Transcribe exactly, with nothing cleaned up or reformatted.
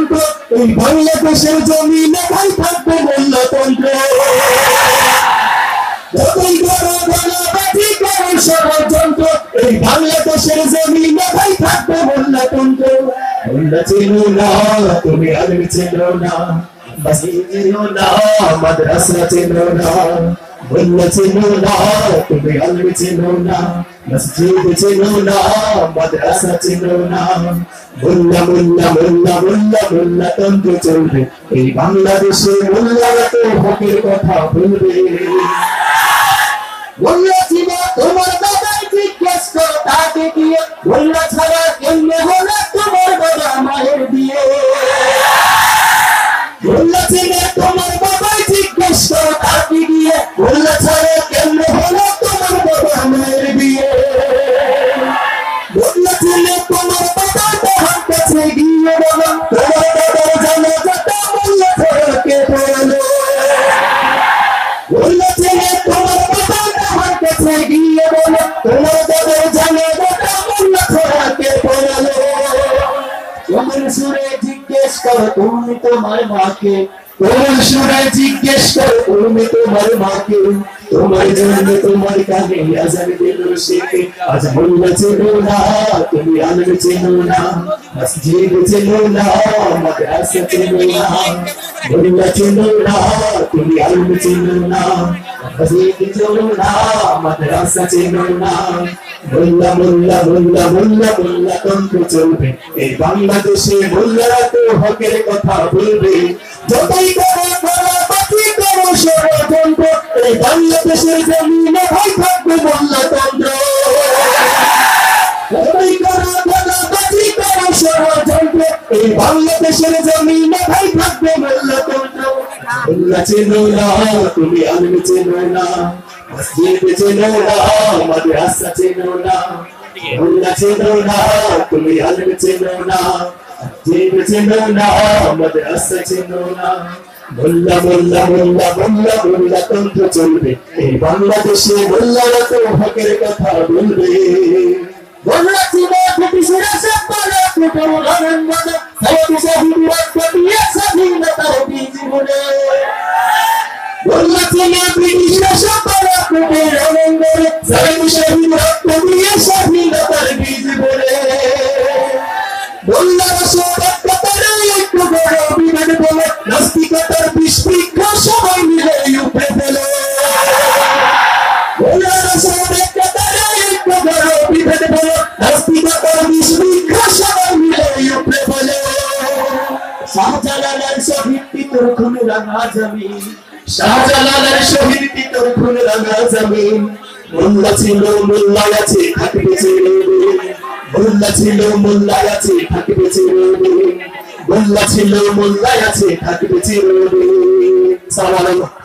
ষড়যন্ত্র এই বাংলাদেশের জমিনে ভাই থাকবে মূল্যতন্ত্র যতই বড় গণবাজি করো ষড়যন্ত্র এই বাংলাদেশের জমিনে ভাই থাকবে মূল্যতন্ত্র মূল্য চেনো না তুমি আলম চেনো না মসজিদ চেনো না মাদ্রাসা চেনো না মূল্য চেনো না তুমি আলম চেনো না মসজিদ চেনো না মাদ্রাসা চেনো না মূল্য মূল্য মূল্য মূল্য মূল্যতন্ত্র চলবে এই বাংলাদেশে মূল্যগত হকের কথা বলবে মূল্য ছিল তোমার বাবাই জিজ্ঞেস করো তাকে গিয়ে মূল্য ছাড়া কেমনে হলো তোমার বাবা মায়ের বিয়ে মূল্য ছিল তোমার বাবাই জিজ্ঞেস করো তাকে গিয়ে মূল্য ছাড়া কেমনে হলো তোমার বাবা মায়ের বিয়ে মূল্য ছিল তোমার বাবা তাহার কাছে গিয়ে বলো তোমার বাবার জানা যত মূল্য ছাড়া কে বলো মূল্য ছিল তোমার বাবা তাহার কাছে গিয়ে বলো তোমার বাবার জানা যত মূল্য ছাড়া কে বলো তোমার সুরে জিজ্ঞেস করো তুমি তোমার মাকে তোমার সুরে জিজ্ঞেস করো তুমি তোমার মাকে তোমার জন্য তোমার কানে আজান দিল শেখে আজ মূল্য চেনো না তুমি আলম চেনো না মসজিদ চেনো না মাদ্রাসা চেনো না মূল্য চেনো না তুমি আলম চেনো না মসজিদ চেনো না মাদ্রাসা চেনো না মূল্য মূল্য মূল্য মূল্য মূল্যতন্ত্র চলবে এই বাংলাদেশে মূল্যগত হকের কথা বলবে যতই করো গণবাজি করো ষড়যন্ত্র এই বাংলাদেশের জমিনে ভাই থাকবে মূল্যতন্ত্র যতই করো গণবাজি করো ষড়যন্ত্র এই বাংলাদেশের জমিনে ভাই থাকবে মূল্যতন্ত্র মূল্য চেনো না তুমি আলম চেনো না মসজিদ চেনো না মাদ্রাসা চেনো না মূল্য চেনো না তুমি আলম চেনো না মসজিদ চেনো না মাদ্রাসা চেনো না মূল্য মূল্য মূল্য মূল্য মূল্যতন্ত্র চলবে এই বাংলাদেশে মূল্যগত হকের কথা বলবে মূল্য ছিল ব্রিটিশেরা সব বলে ফুটো আনন্দ সাইদি সাহিদ রক্ত দিয়ে স্বাধীনতার বীজ বুনে মূল্য ছিল ব্রিটিশেরা সব বলে ফুটো আনন্দ সাইদি সাহিদ রক্ত দিয়ে স্বাধীনতার বীজ বুনে মূল্য রসবত্তার একটু বড় বিমান বলে নাস্তিকতার বিস্পৃক্ষ সবাই মিলে উপরে ফেলে মূল্য রসবত্তার একটু বড় বিভেদ বলে নাস্তিকতার বিস্পৃক্ষ সবাই মিলে উপরে ফেলে শাহজালালের শহীদ তিতর খুন রাঙা জমিন শাহজালালের শহীদ তিতর খুন রাঙা জমিন মূল্য ছিল মূল্য আছে থাকবে চিরদিন মূল্য ছিল মূল্য আছে থাকবে চিরদিন মূল্য ছিল মূল্য আছে থাকবে চিরদিন। সালাম আলাইকুম।